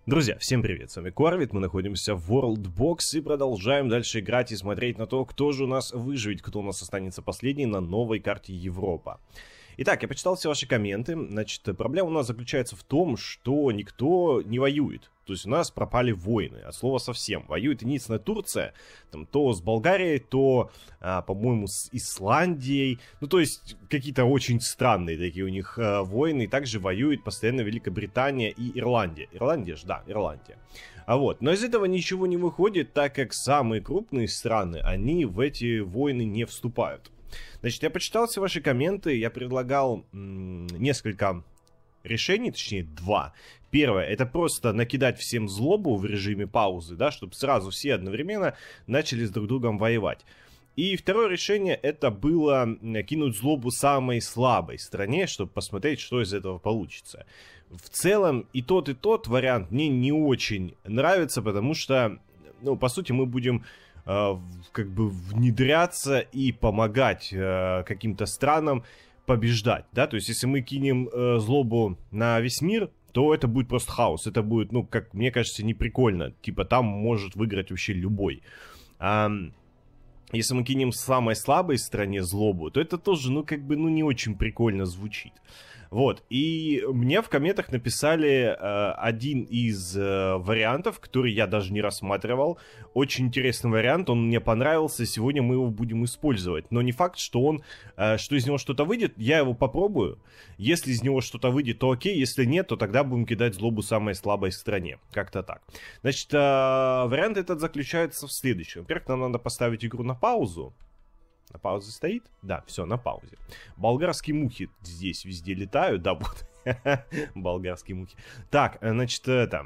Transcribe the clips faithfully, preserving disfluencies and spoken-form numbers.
Друзья, всем привет, с вами Корвит, мы находимся в Worldbox и продолжаем дальше играть и смотреть на то, кто же у нас выживет, кто у нас останется последний на новой карте Европа. Итак, я почитал все ваши комменты. Значит, проблема у нас заключается в том, что никто не воюет. То есть у нас пропали войны, от слова совсем. Воюет единственная Турция, там, то с Болгарией, то, а, по-моему, с Исландией. Ну, то есть какие-то очень странные такие у них а, войны. И также воюет постоянно Великобритания и Ирландия. Ирландия же, да, Ирландия. А вот, но из этого ничего не выходит, так как самые крупные страны, они в эти войны не вступают. Значит, я почитал все ваши комменты, я предлагал м- несколько решений, точнее два. Первое, это просто накидать всем злобу в режиме паузы, да, чтобы сразу все одновременно начали с друг другом воевать. И второе решение, это было кинуть злобу самой слабой стране, чтобы посмотреть, что из этого получится. В целом, и тот, и тот вариант мне не очень нравится, потому что, ну, по сути, мы будем... как бы внедряться и помогать э, каким-то странам побеждать, да, то есть если мы кинем э, злобу на весь мир, то это будет просто хаос, это будет, ну, как мне кажется, не прикольно, типа там может выиграть вообще любой. А, если мы кинем самой слабой стране злобу, то это тоже, ну, как бы, ну, не очень прикольно звучит. Вот, и мне в комментах написали э, один из э, вариантов, который я даже не рассматривал. Очень интересный вариант, он мне понравился, сегодня мы его будем использовать. Но не факт, что он, э, что из него что-то выйдет, я его попробую. Если из него что-то выйдет, то окей, если нет, то тогда будем кидать злобу самой слабой стране. Как-то так. Значит, э, вариант этот заключается в следующем. Во-первых, нам надо поставить игру на паузу. На паузе стоит? Да, все, на паузе. Болгарские мухи здесь везде летают, да, вот. Болгарские мухи. Так, значит, это...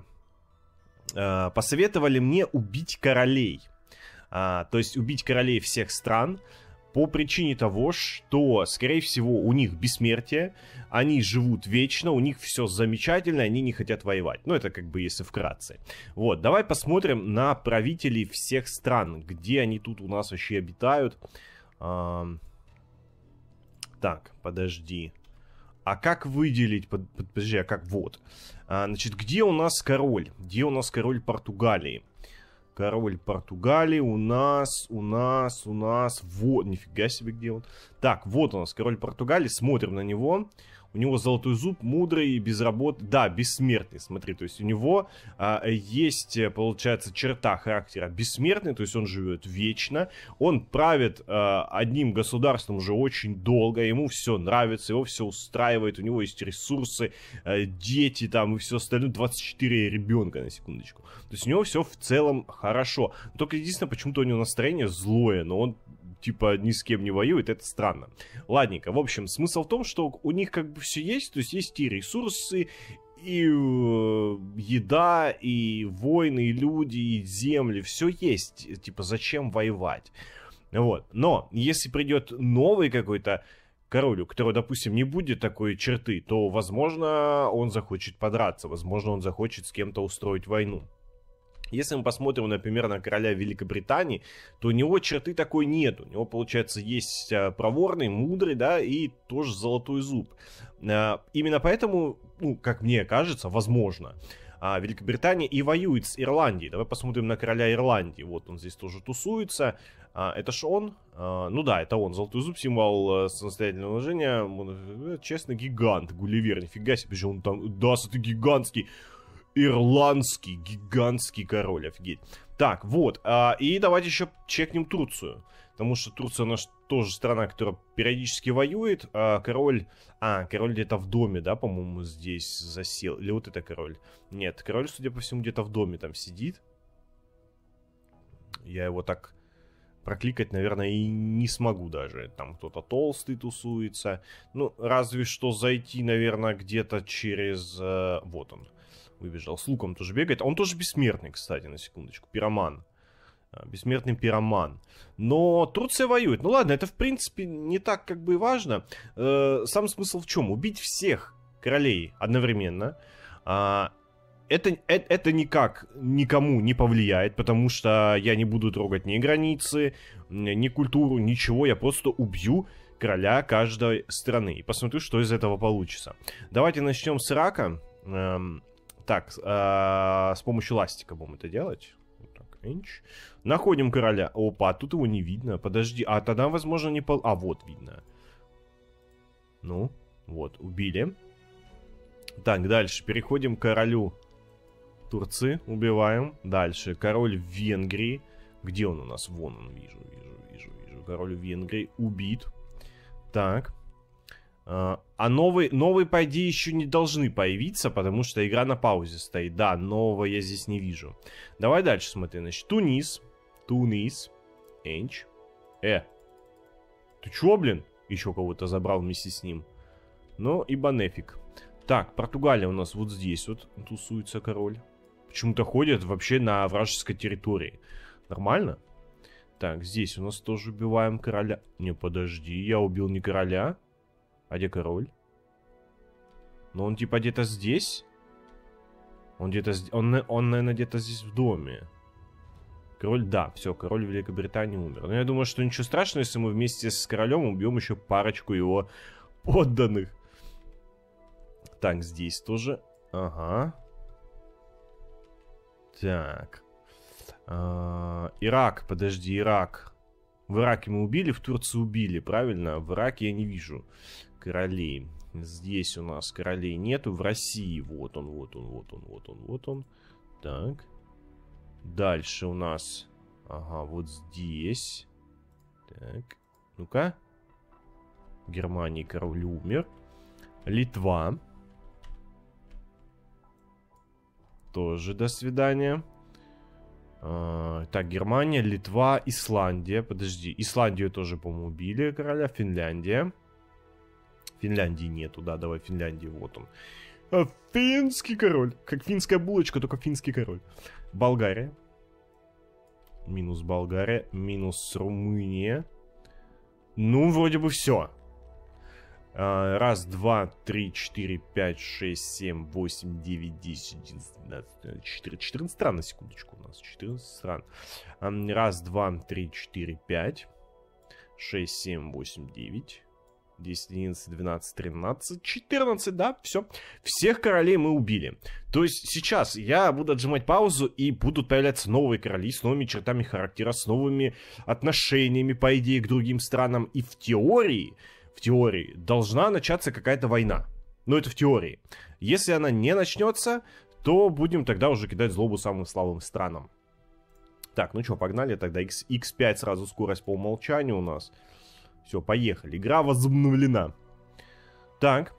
Э, посоветовали мне убить королей. А, то есть убить королей всех стран по причине того, что, скорее всего, у них бессмертие, они живут вечно, у них все замечательно, они не хотят воевать. Ну, это как бы если вкратце. Вот, давай посмотрим на правителей всех стран, где они тут у нас вообще обитают. А, так, подожди. А как выделить? Под, под, подожди, а как вот? А, значит, где у нас король? Где у нас король Португалии? Король Португалии у нас, у нас, у нас... Вот, нифига себе, где он. Так, вот у нас король Португалии. Смотрим на него. У него золотой зуб, мудрый, без работы. Да, бессмертный, смотри. То есть у него а, есть, получается, черта характера бессмертный. То есть он живет вечно. Он правит а, одним государством уже очень долго. Ему все нравится, его все устраивает. У него есть ресурсы, а, дети там и все остальное. двадцать четыре ребенка, на секундочку. То есть у него все в целом хорошо. Только единственное, почему-то у него настроение злое. Но он... типа ни с кем не воюет, это странно. Ладненько, в общем, смысл в том, что у них как бы все есть, то есть есть и ресурсы, и э, еда, и войны, и люди, и земли, все есть. Типа, зачем воевать? Вот. Но, если придет новый какой-то король, у которого, допустим, не будет такой черты, то, возможно, он захочет подраться, возможно, он захочет с кем-то устроить войну. Если мы посмотрим, например, на короля Великобритании, то у него черты такой нет. У него, получается, есть проворный, мудрый, да, и тоже золотой зуб. Именно поэтому, ну, как мне кажется, возможно, Великобритания и воюет с Ирландией. Давай посмотрим на короля Ирландии. Вот он здесь тоже тусуется. Это ж он? Ну да, это он. Золотой зуб, символ самостоятельного умножения. Честно, гигант. Гулливер, нифига себе, же он там... Да, это гигантский... Ирландский, гигантский король, офигеть. Так, вот, а, и давайте еще чекнем Турцию. Потому что Турция у нас тоже страна, которая периодически воюет. А король... А, король где-то в доме, да, по-моему, здесь засел. Или вот это король? Нет, король, судя по всему, где-то в доме там сидит. Я его так прокликать, наверное, и не смогу даже. Там кто-то толстый тусуется. Ну, разве что зайти, наверное, где-то через... Э, вот он. Выбежал, с луком тоже бегает. Он тоже бессмертный, кстати, на секундочку. Пироман. Бессмертный пироман. Но Турция воюет. Ну ладно, это в принципе не так как бы и важно. Сам смысл в чем? Убить всех королей одновременно. Это, это, это никак никому не повлияет, потому что я не буду трогать ни границы, ни культуру, ничего. Я просто убью короля каждой страны. И посмотрю, что из этого получится. Давайте начнем с Ирака. Так, э, с помощью ластика будем это делать. Вот так, инч. Находим короля. Опа, тут его не видно. Подожди, а тогда, возможно, не пол... А, вот видно. Ну, вот, убили. Так, дальше. Переходим к королю Турции. Убиваем. Дальше. Король Венгрии. Где он у нас? Вон он, вижу, вижу, вижу, вижу. Король Венгрии убит. Так. А новые, новые, по идее, еще не должны появиться, потому что игра на паузе стоит. Да, нового я здесь не вижу. Давай дальше смотри. Значит, Тунис. Тунис. Энч. Э. Ты чё, блин? Еще кого-то забрал вместе с ним. Ну, ибо нефиг. Так, Португалия у нас вот здесь вот тусуется король. Почему-то ходит вообще на вражеской территории. Нормально? Так, здесь у нас тоже убиваем короля. Не, подожди, я убил не короля. А где король? Ну, он типа где-то здесь? Он где-то... Он, он, наверное, где-то здесь в доме. Король, да, все, король Великобритании умер. Но я думаю, что ничего страшного, если мы вместе с королем убьем еще парочку его подданных. Так, здесь тоже. Ага. Так. А, Ирак, подожди, Ирак. В Ираке мы убили, в Турции убили, правильно? В Ираке я не вижу королей. Здесь у нас королей нету. В России вот он, вот он, вот он, вот он, вот он. Так. Дальше у нас... Ага, вот здесь. Так. Ну-ка. В Германии король умер. Литва. Тоже до свидания. А, так, Германия, Литва, Исландия. Подожди, Исландию тоже, по-моему, убили короля. Финляндия. Финляндии нету, да, давай Финляндии, вот он. А, финский король. Как финская булочка, только финский король. Болгария. Минус Болгария. Минус Румыния. Ну, вроде бы все. А, раз, два, три, четыре, пять, шесть, семь, восемь, девять, десять, одиннадцать, двенадцать, четырнадцать. четырнадцать стран, на секундочку у нас. четырнадцать стран. А, раз, два, три, четыре, пять, шесть, семь, восемь, девять. десять, одиннадцать, двенадцать, тринадцать, четырнадцать, да, все. Всех королей мы убили. То есть сейчас я буду отжимать паузу, и будут появляться новые короли с новыми чертами характера, с новыми отношениями, по идее, к другим странам. И в теории, в теории, должна начаться какая-то война. Но это в теории. Если она не начнется, то будем тогда уже кидать злобу самым слабым странам. Так, ну что, погнали тогда. икс пять сразу скорость по умолчанию у нас. Все, поехали. Игра возобновлена. Так.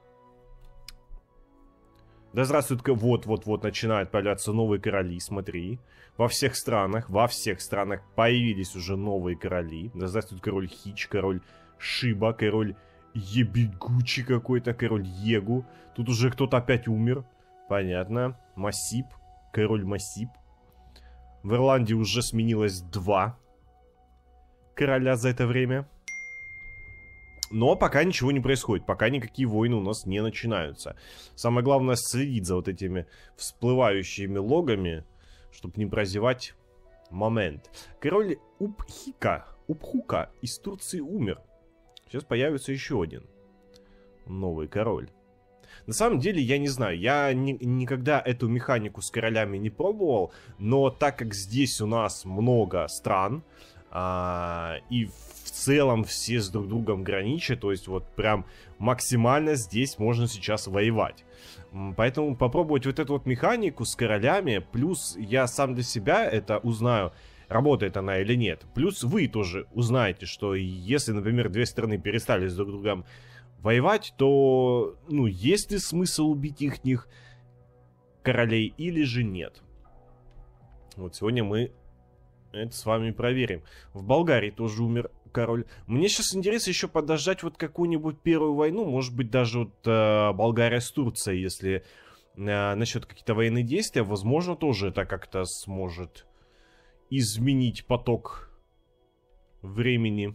Да здравствует... Вот-вот-вот начинают появляться новые короли, смотри. Во всех странах, во всех странах появились уже новые короли. Да здравствует король Хич, король Шиба, король Ебегучи какой-то, король Егу. Тут уже кто-то опять умер. Понятно. Масип, король Масип. В Ирландии уже сменилось два короля за это время. Но пока ничего не происходит, пока никакие войны у нас не начинаются. Самое главное следить за вот этими всплывающими логами, чтобы не прозевать момент. Король Упхика, Упхука из Турции умер. Сейчас появится еще один новый король. На самом деле, я не знаю, я ни, никогда эту механику с королями не пробовал, но так как здесь у нас много стран, а, и в целом все с друг другом граничат, то есть вот прям максимально здесь можно сейчас воевать. Поэтому попробовать вот эту вот механику с королями, плюс я сам для себя это узнаю, работает она или нет. Плюс вы тоже узнаете, что если, например, две страны перестали с друг другом воевать, то, ну, есть ли смысл убить ихних королей или же нет. Вот сегодня мы это с вами проверим. В Болгарии тоже умер король. Мне сейчас интересно еще подождать вот какую-нибудь первую войну. Может быть, даже вот э, Болгария с Турцией, если э, начнет какие-то военные действия, возможно, тоже это как-то сможет изменить поток времени.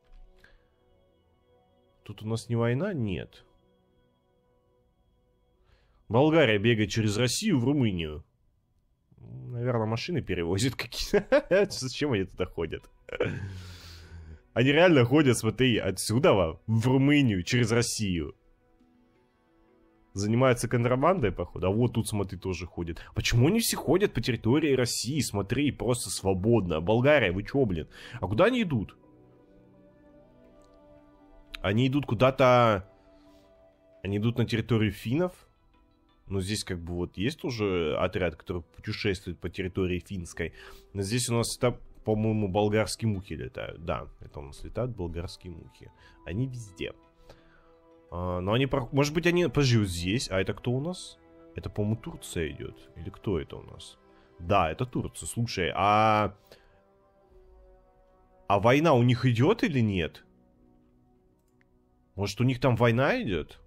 Тут у нас не война? Нет. Болгария бегает через Россию в Румынию. Наверное, машины перевозят какие-то. Зачем они туда ходят? Они реально ходят, смотри, отсюда в Румынию через Россию. Занимаются контрабандой, походу. А вот тут, смотри, тоже ходят. Почему они все ходят по территории России? Смотри, просто свободно. Болгария, вы чё, блин? А куда они идут? Они идут куда-то... Они идут на территорию финнов. Ну, здесь как бы вот есть уже отряд, который путешествует по территории финской. Но здесь у нас это, по-моему, болгарские мухи летают. Да, это у нас летают болгарские мухи. Они везде. А, но они... Может быть, они... Подожди, вот здесь. А это кто у нас? Это, по-моему, Турция идет. Или кто это у нас? Да, это Турция. Слушай, а... А война у них идет или нет? Может, у них там война идет?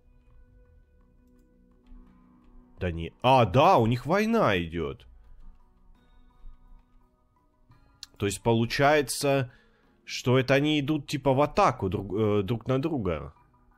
Да не... А, да, у них война идет. То есть, получается, что это они идут, типа, в атаку друг, э, друг на друга.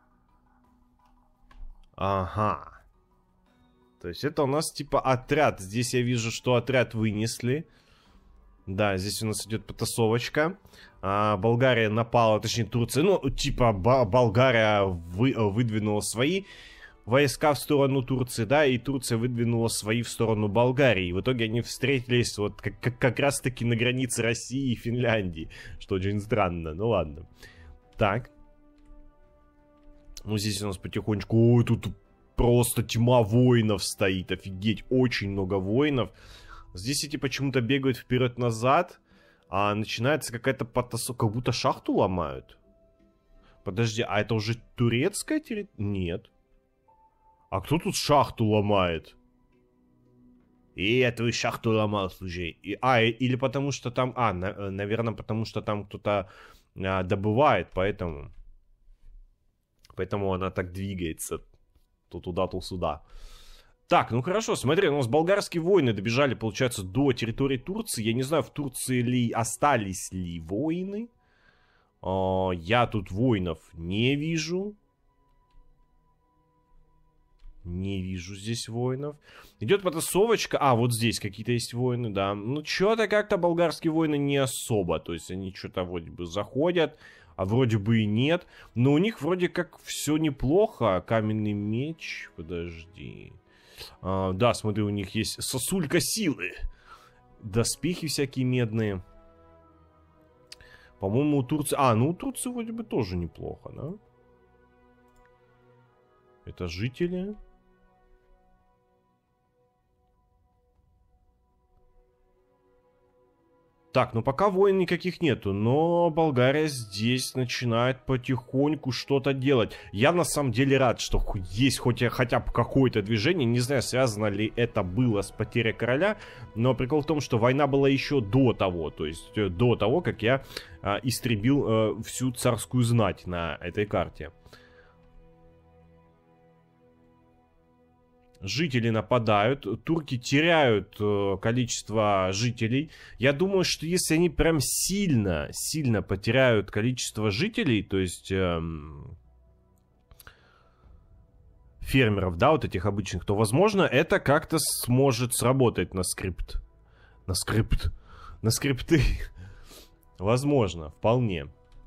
Ага. То есть, это у нас, типа, отряд. Здесь я вижу, что отряд вынесли. Да, здесь у нас идет потасовочка. А, Болгария напала, точнее, Турция. Ну, типа, Болгария вы, выдвинула свои войска в сторону Турции, да, и Турция выдвинула свои в сторону Болгарии. И в итоге они встретились вот как, как, как раз-таки на границе России и Финляндии. Что очень странно, ну ладно. Так. Ну, здесь у нас потихонечку... Ой, тут просто тьма воинов стоит, офигеть, очень много воинов. Здесь эти почему-то бегают вперед-назад, а начинается какая-то потасовка, как будто шахту ломают. Подожди, а это уже турецкая территория? Нет. А кто тут шахту ломает? И это вы шахту ломал, слушай. И, а, или потому что там... А, на, наверное, потому что там кто-то а, добывает, поэтому... Поэтому она так двигается. То туда, то сюда. Так, ну хорошо, смотри, у нас болгарские воины добежали, получается, до территории Турции. Я не знаю, в Турции ли остались ли воины. А, я тут воинов не вижу. Не вижу здесь воинов. Идет потасовочка. А, вот здесь какие-то есть воины, да. Ну, что-то как-то болгарские воины не особо. То есть они что-то вроде бы заходят, а вроде бы и нет. Но у них вроде как все неплохо. Каменный меч. Подожди. А, да, смотри, у них есть сосулька силы. Доспехи всякие медные. По-моему, у Турции... А, ну у Турции вроде бы тоже неплохо, да? Это жители... Так, ну пока войн никаких нету, но Болгария здесь начинает потихоньку что-то делать. Я на самом деле рад, что есть хоть, хотя бы какое-то движение. Не знаю, связано ли это было с потерей короля, но прикол в том, что война была еще до того. То есть до того, как я а, истребил а, всю царскую знать на этой карте. Жители нападают, турки теряют э, количество жителей. Я думаю, что если они прям сильно, сильно потеряют количество жителей, то есть э, фермеров, да, вот этих обычных, то, возможно, это как-то сможет сработать на скрипт. На скрипт. На скрипты. Возможно, вполне.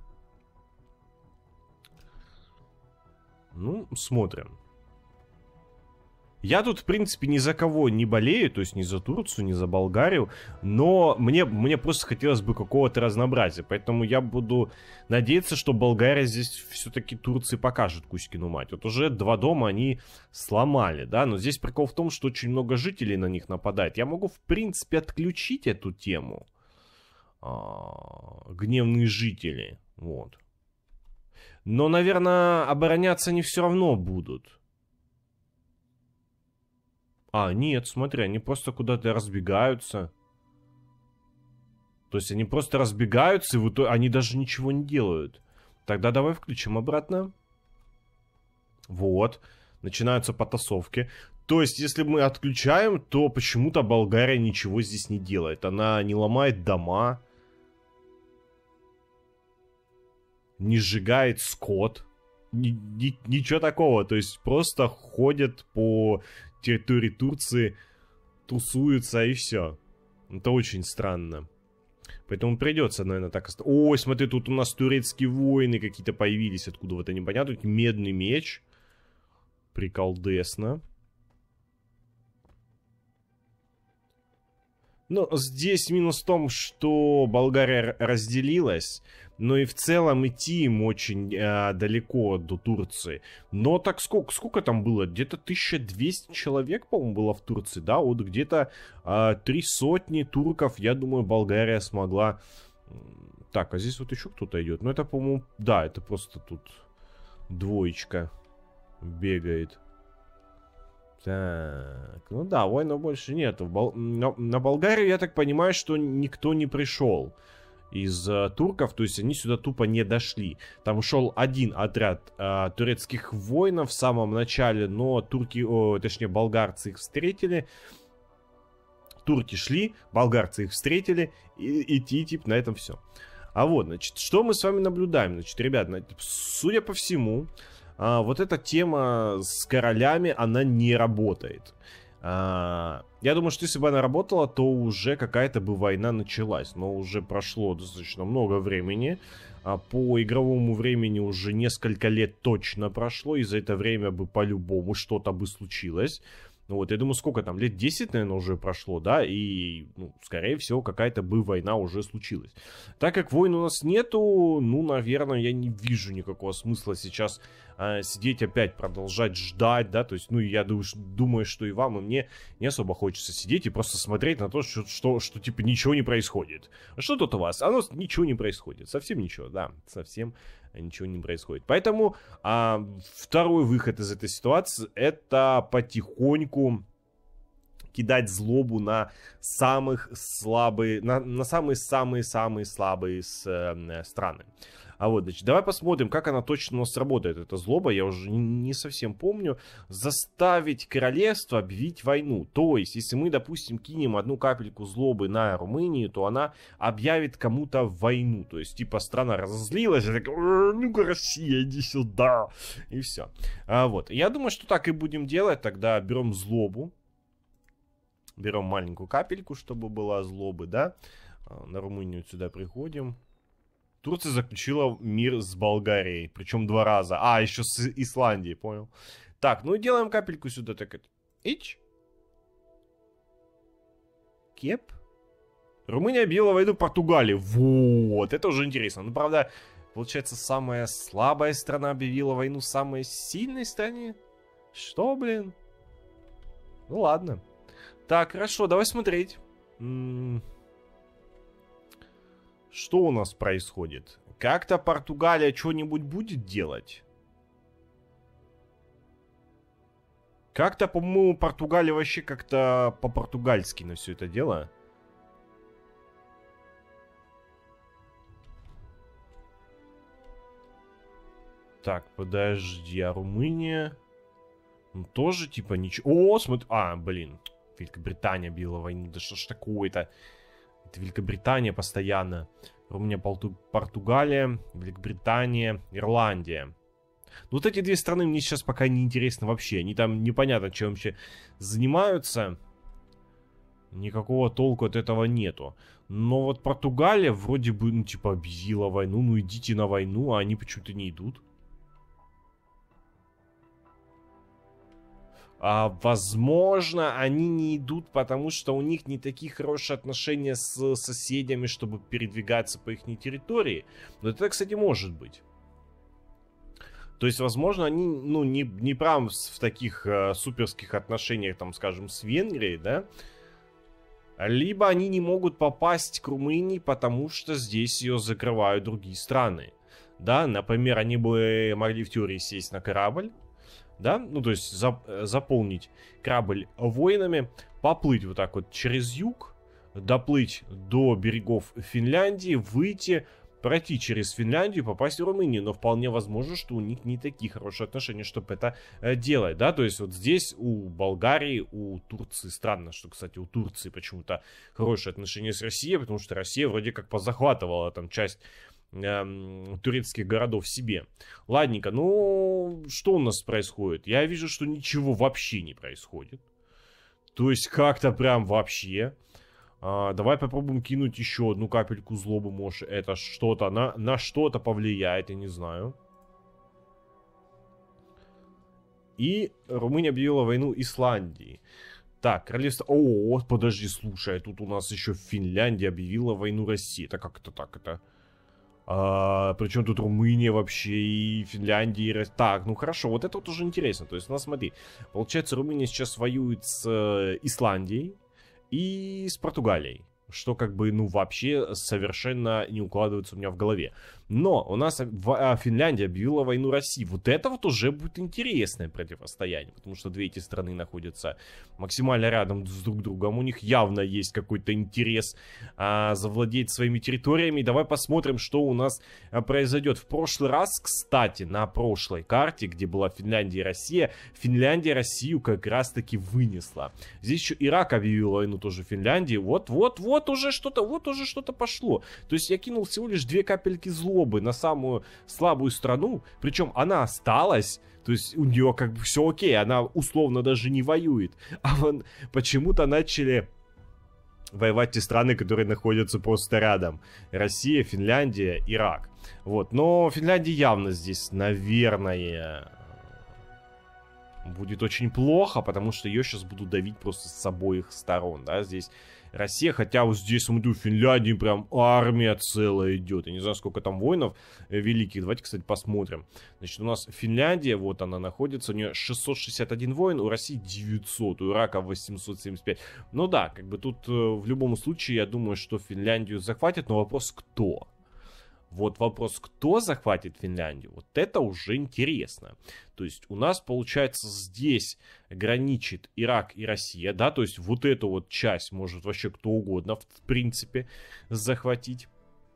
Ну, смотрим. Я тут, в принципе, ни за кого не болею, то есть ни за Турцию, ни за Болгарию, но мне, мне просто хотелось бы какого-то разнообразия, поэтому я буду надеяться, что Болгария здесь все-таки Турции покажет Кузькину мать. Вот уже два дома они сломали, да, но здесь прикол в том, что очень много жителей на них нападает. Я могу, в принципе, отключить эту тему. А, гневные жители, вот. Но, наверное, обороняться они все равно будут. А, нет, смотри, они просто куда-то разбегаются. То есть они просто разбегаются, и в итоге они даже ничего не делают. Тогда давай включим обратно. Вот. Начинаются потасовки. То есть, если мы отключаем, то почему-то Болгария ничего здесь не делает. Она не ломает дома. Не сжигает скот. Ни, ни, ничего такого. То есть, просто ходят по... территории Турции, тусуются и все. Это очень странно. Поэтому придется, наверное, так... Ой, смотри, тут у нас турецкие воины какие-то появились. Откуда вот это непонятно. Медный меч. Приколдесно. Ну, здесь минус в том, что Болгария разделилась, но и в целом идти им очень э, далеко до Турции. Но так сколько, сколько там было? Где-то тысяча двести человек, по-моему, было в Турции, да? Вот где-то э, три сотни турков, я думаю, Болгария смогла... Так, а здесь вот еще кто-то идет. Ну, это, по-моему, да, это просто тут двоечка бегает. Так, ну да, воинов больше нету. Бол... На, на Болгарию, я так понимаю, что никто не пришел из uh, турков, то есть они сюда тупо не дошли. Там шел один отряд uh, турецких воинов в самом начале, но турки, о, точнее болгарцы их встретили. Турки шли, болгарцы их встретили, и, и, и типа на этом все. А вот, значит, что мы с вами наблюдаем? Значит, ребят, судя по всему... А, вот эта тема с королями, она не работает. А, я думаю, что если бы она работала, то уже какая-то бы война началась. Но уже прошло достаточно много времени. А, по игровому времени уже несколько лет точно прошло. И за это время бы по-любому что-то бы случилось. Ну вот, я думаю, сколько там, лет десять, наверное, уже прошло, да, и, ну, скорее всего, какая-то бы война уже случилась. Так как войн у нас нету, ну, наверное, я не вижу никакого смысла сейчас э, сидеть опять, продолжать ждать, да, то есть, ну, я думаю, думаю, что и вам, и мне не особо хочется сидеть и просто смотреть на то, что, что, что типа, ничего не происходит. А что тут у вас? А у нас ничего не происходит, совсем ничего, да, совсем ничего не происходит. Поэтому а, второй выход из этой ситуации — это потихоньку кидать злобу на самых слабые, на, на самые-самые-самые слабые с, э, страны. А вот, значит, давай посмотрим, как она точно у нас работает, эта злоба, я уже не, не совсем помню. Заставить королевство объявить войну. То есть, если мы, допустим, кинем одну капельку злобы на Румынию, то она объявит кому-то войну. То есть, типа, страна разозлилась, и так, ну-ка, Россия, иди сюда. И все. А, вот, я думаю, что так и будем делать. Тогда берем злобу. Берем маленькую капельку, чтобы была злобы, да. На Румынию сюда приходим. Турция заключила мир с Болгарией. Причем два раза. А, еще с Исландией, понял. Так, ну и делаем капельку сюда. Так, ич. Кеп. Румыния объявила войну Португалии. Вот, это уже интересно. Ну, правда, получается, самая слабая страна объявила войну самой сильной стране? Что, блин? Ну, ладно. Так, хорошо, давай смотреть. М-м- Что у нас происходит? Как-то Португалия что-нибудь будет делать? Как-то, по-моему, Португалия вообще как-то по-португальски на все это дело. Так, подожди, а Румыния? Ну, тоже типа ничего... О, смотри... А, блин. Великобритания била войну. Да что ж такое-то? Это Великобритания постоянно. Румыния, Порту... Португалия, Великобритания, Ирландия. Ну, вот эти две страны мне сейчас пока не интересны вообще. Они там непонятно, чем вообще занимаются. Никакого толку от этого нету. Но вот Португалия вроде бы, ну, типа, объявила войну. Ну, идите на войну, а они почему-то не идут. А, возможно, они не идут, потому что у них не такие хорошие отношения с соседями, чтобы передвигаться по их территории. Но это, кстати, может быть. То есть, возможно, они, ну, не, не прям в таких э, суперских отношениях, там, скажем, с Венгрией, да? Либо они не могут попасть к Румынии, потому что здесь ее закрывают другие страны. Да, например, они бы могли в теории сесть на корабль. Да, ну то есть за, заполнить корабль воинами, поплыть вот так вот через юг, доплыть до берегов Финляндии, выйти, пройти через Финляндию, попасть в Румынию. Но вполне возможно, что у них не такие хорошие отношения, чтобы это э, делать, да. То есть вот здесь у Болгарии, у Турции, странно, что, кстати, у Турции почему-то хорошие отношения с Россией, потому что Россия вроде как позахватывала там часть турецких городов себе. Ладненько, ну, что у нас происходит? Я вижу, что ничего вообще не происходит. То есть, как-то прям вообще. А, давай попробуем кинуть еще одну капельку злобы, может, это что-то, на, на что-то повлияет, я не знаю. И Румыния объявила войну Исландии. Так, королевство... О, подожди, слушай, тут у нас еще Финляндия объявила войну России. Это как это так, это... А, причем тут Румыния вообще и Финляндия. И... Так, ну хорошо, вот это вот уже интересно. То есть, ну смотри, получается, Румыния сейчас воюет с э, Исландией и с Португалией. Что как бы, ну, вообще совершенно не укладывается у меня в голове. Но у нас в, Финляндия объявила войну России. Вот это вот уже будет интересное противостояние. Потому что две эти страны находятся максимально рядом с друг другом. У них явно есть какой-то интерес а, завладеть своими территориями. Давай посмотрим, что у нас а, произойдет. В прошлый раз, кстати, на прошлой карте, где была Финляндия и Россия, Финляндия Россию как раз-таки вынесла. Здесь еще Ирак объявил войну тоже Финляндии. Вот-вот-вот уже что-то, вот уже что-то пошло. То есть я кинул всего лишь две капельки злобы на самую слабую страну, причем она осталась, то есть у нее как бы все окей, она условно даже не воюет, а вон почему-то начали воевать те страны, которые находятся просто рядом. Россия, Финляндия, Ирак. Вот, но Финляндия явно здесь, наверное, будет очень плохо, потому что ее сейчас будут давить просто с обоих сторон, да, здесь Россия, хотя вот здесь, смотрю, в Финляндии прям армия целая идет. Я не знаю, сколько там воинов великих. Давайте, кстати, посмотрим. Значит, у нас Финляндия, вот она находится, у нее шестьсот шестьдесят один воин, у России девятьсот, у Ирака восемьсот семьдесят пять. Ну да, как бы тут в любом случае, я думаю, что Финляндию захватят, но вопрос кто? Вот вопрос, кто захватит Финляндию, вот это уже интересно. То есть у нас, получается, здесь граничит Ирак и Россия, да, то есть вот эту вот часть может вообще кто угодно, в принципе, захватить.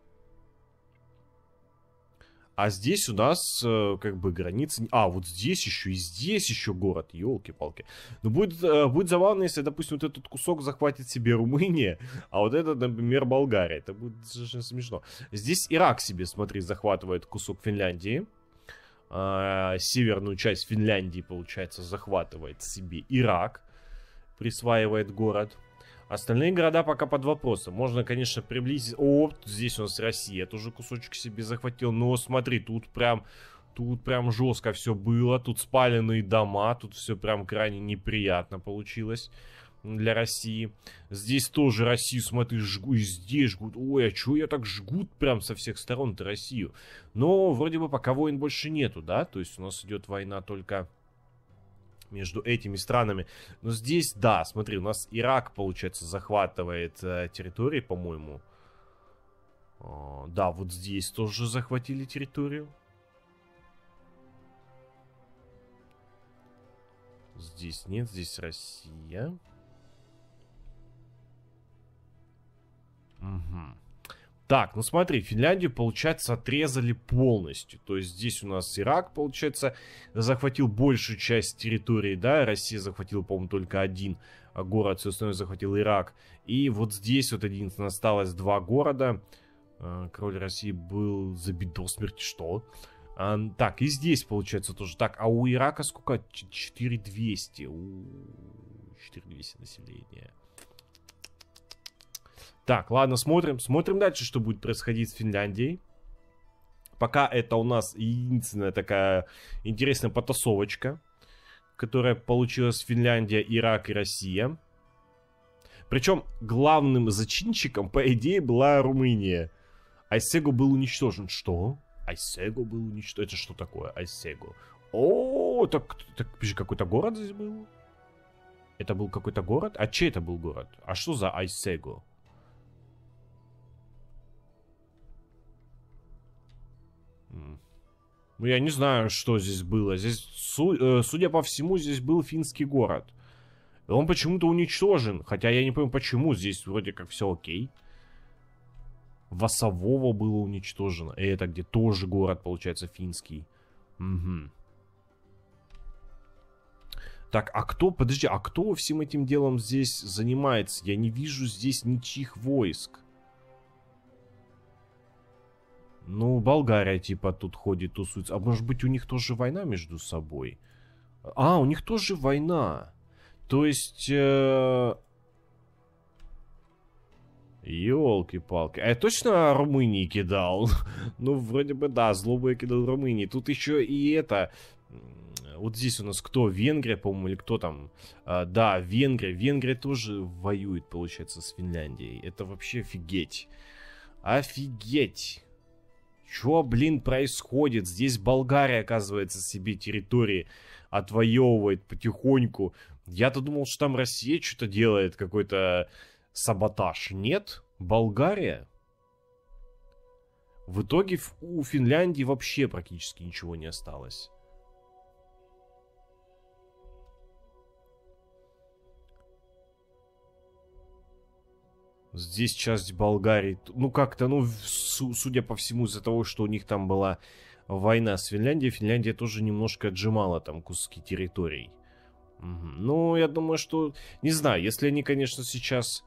А здесь у нас э, как бы граница... А, вот здесь еще и здесь еще город, елки-палки. Ну, будет, э, будет забавно, если, допустим, вот этот кусок захватит себе Румыния, а вот этот, например, Болгария. Это будет совершенно смешно. Здесь Ирак себе, смотри, захватывает кусок Финляндии. Э, северную часть Финляндии, получается, захватывает себе Ирак. Присваивает город. Остальные города пока под вопросом. Можно, конечно, приблизить... О, здесь у нас Россия тоже кусочек себе захватил. Но смотри, тут прям... Тут прям жестко все было. Тут спаленные дома. Тут все прям крайне неприятно получилось для России. Здесь тоже Россию, смотри, жгут. И здесь жгут. Ой, а чё я так жгут прям со всех сторон-то Россию? Но вроде бы пока войн больше нету, да? То есть у нас идет война только... между этими странами. Но здесь, да, смотри, у нас Ирак, получается, захватывает э, территории, по-моему. Э, да, вот здесь тоже захватили территорию. Здесь нет, здесь Россия. Угу. Так, ну смотри, Финляндию, получается, отрезали полностью. То есть здесь у нас Ирак, получается, захватил большую часть территории, да, Россия захватила, по-моему, только один город, все остальное захватил Ирак. И вот здесь вот единственное осталось два города. Король России был забит до смерти, что? А, так, и здесь, получается, тоже. Так, а у Ирака сколько? четыре тысячи двести. четыре тысячи двести населения. Так, ладно, смотрим. Смотрим дальше, что будет происходить с Финляндией. Пока это у нас единственная такая интересная потасовочка, которая получилась Финляндия, Ирак и Россия. Причем главным зачинщиком, по идее, была Румыния. Айсего был уничтожен. Что? Айсего был уничтожен. Это что такое? Айсего. О, так, так какой-то город здесь был? Это был какой-то город? А чей это был город? А что за Айсего? Ну, я не знаю, что здесь было. Здесь, судя по всему, здесь был финский город. И он почему-то уничтожен. Хотя я не понимаю, почему. Здесь вроде как все окей. Васовово было уничтожено. И это где тоже город, получается, финский. Угу. Так, а кто... Подожди, а кто всем этим делом здесь занимается? Я не вижу здесь ничьих войск. Ну, Болгария, типа, тут ходит, тусуется. А может быть, у них тоже война между собой? А, у них тоже война. То есть... Э... Ёлки-палки. А я точно Румынии кидал? Ну, вроде бы да, злобу я кидал Румынии. Тут еще и это... Вот здесь у нас кто? Венгрия, по-моему, или кто там? А, да, Венгрия. Венгрия тоже воюет, получается, с Финляндией. Это вообще офигеть. Офигеть. Чё, блин, происходит? Здесь Болгария, оказывается, себе территории отвоевывает потихоньку. Я-то думал, что там Россия что-то делает, какой-то саботаж. Нет? Болгария? В итоге у Финляндии вообще практически ничего не осталось. Здесь часть Болгарии, ну как-то, ну, судя по всему, из-за того, что у них там была война с Финляндией, Финляндия тоже немножко отжимала там куски территорий. Угу. Ну, я думаю, что, не знаю, если они, конечно, сейчас...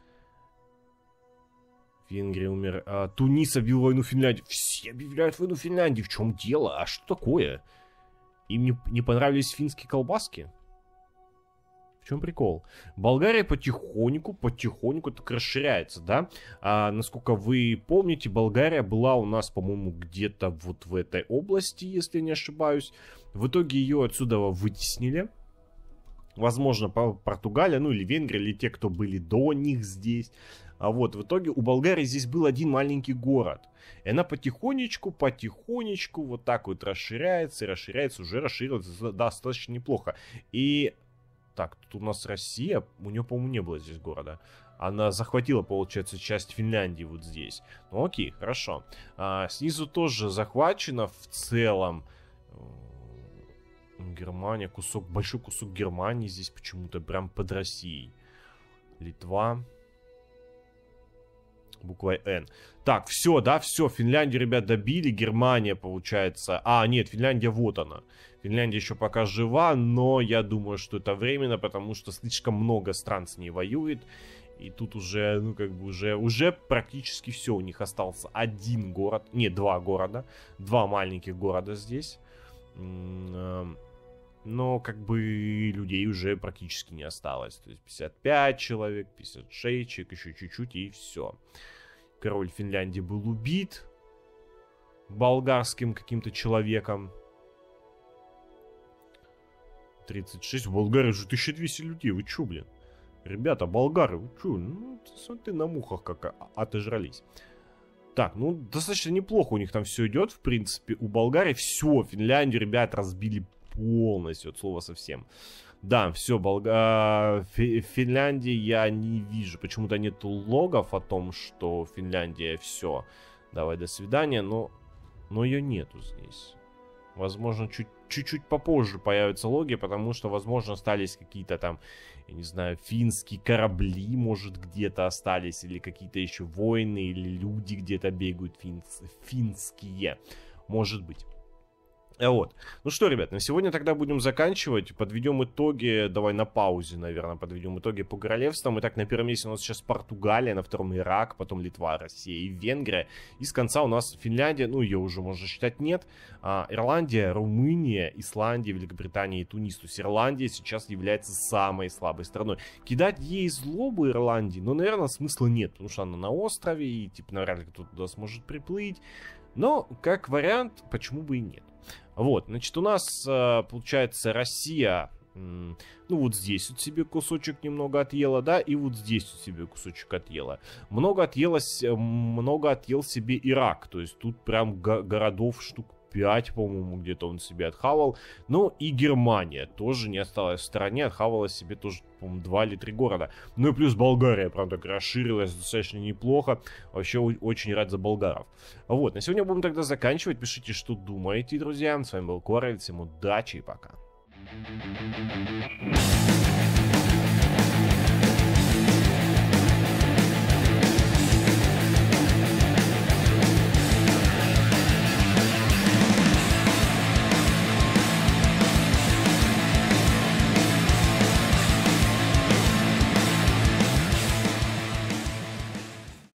Венгрия умер, а, Тунис объявил войну Финляндии. Все объявляют войну Финляндии, в чем дело? А что такое? Им не, не понравились финские колбаски? В чем прикол? Болгария потихоньку, потихоньку так расширяется, да? А, насколько вы помните, Болгария была у нас, по-моему, где-то вот в этой области, если не ошибаюсь. В итоге ее отсюда вытеснили. Возможно, Португалия, ну или Венгрия, или те, кто были до них здесь. А вот в итоге у Болгарии здесь был один маленький город. И она потихонечку, потихонечку вот так вот расширяется, расширяется, уже расширилась достаточно неплохо. И... Так, тут у нас Россия, у нее, по-моему, не было здесь города. Она захватила, получается, часть Финляндии вот здесь. Ну окей, хорошо. А, снизу тоже захвачено в целом. Германия, кусок, большой кусок Германии здесь почему-то прям под Россией. Литва. Буквой Н. Так, все, да, все. Финляндию, ребят, добили. Германия, получается. А, нет, Финляндия, вот она. Финляндия еще пока жива, но я думаю, что это временно, потому что слишком много стран с ней воюет. И тут уже, ну, как бы уже, уже практически все. У них остался один город. Нет, два города. Два маленьких города здесь. Но, как бы, людей уже практически не осталось. То есть пятьдесят пять человек, пятьдесят шесть человек, еще чуть-чуть, и все. Король Финляндии был убит болгарским каким-то человеком. тридцать шесть. В Болгарии уже тысяча двести людей. Вы чё, блин? Ребята, болгары, вы чё? Ну, смотри, на мухах как отожрались. Так, ну, достаточно неплохо у них там все идет, в принципе. У Болгарии все, Финляндию, ребят, разбили полностью, от слова совсем. Да, все, Болга... Финляндии я не вижу. Почему-то нет логов о том, что Финляндия все. Давай, до свидания, но, но ее нету здесь. Возможно, чуть-чуть попозже появятся логи, потому что, возможно, остались какие-то там, я не знаю, финские корабли, может, где-то остались, или какие-то еще войны, или люди где-то бегают финс... финские. Может быть. Вот. Ну что, ребят, на сегодня тогда будем заканчивать. Подведем итоги. Давай на паузе, наверное, подведем итоги по королевствам. Итак, на первом месте у нас сейчас Португалия, на втором Ирак, потом Литва, Россия и Венгрия. И с конца у нас Финляндия, ну ее уже можно считать нет. А, Ирландия, Румыния, Исландия, Великобритания и Тунис. То есть Ирландия сейчас является самой слабой страной. Кидать ей злобу Ирландии, ну, наверное, смысла нет. Потому что она на острове и, типа, навряд ли кто-то туда сможет приплыть. Но, как вариант, почему бы и нет. Вот, значит, у нас, получается, Россия, ну, вот здесь вот себе кусочек немного отъела, да, и вот здесь вот себе кусочек отъела. Много отъелось, много отъел себе Ирак, то есть тут прям го- городов штук пять, по-моему, где-то он себе отхавал. Ну, и Германия тоже не осталась в стороне, отхавала себе тоже, по-моему, два или три города. Ну и плюс Болгария, правда, так расширилась достаточно неплохо. Вообще, очень рад за болгаров. Вот, на сегодня будем тогда заканчивать. Пишите, что думаете, друзья. С вами был Король, всем удачи и пока.